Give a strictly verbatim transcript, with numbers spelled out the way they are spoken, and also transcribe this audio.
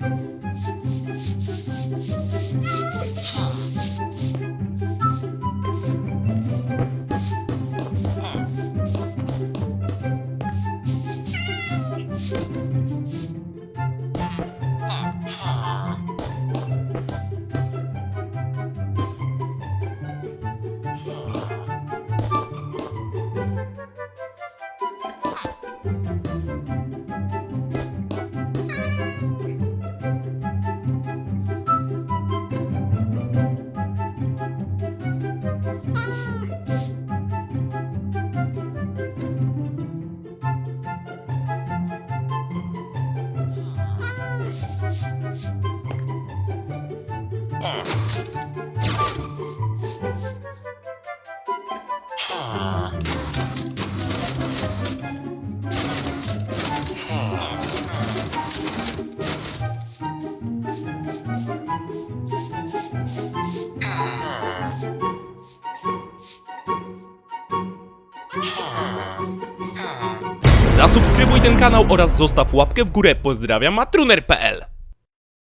Zasubskrybuj ten kanał oraz zostaw łapkę w górę. Pozdrawiam, matruner kropka p l.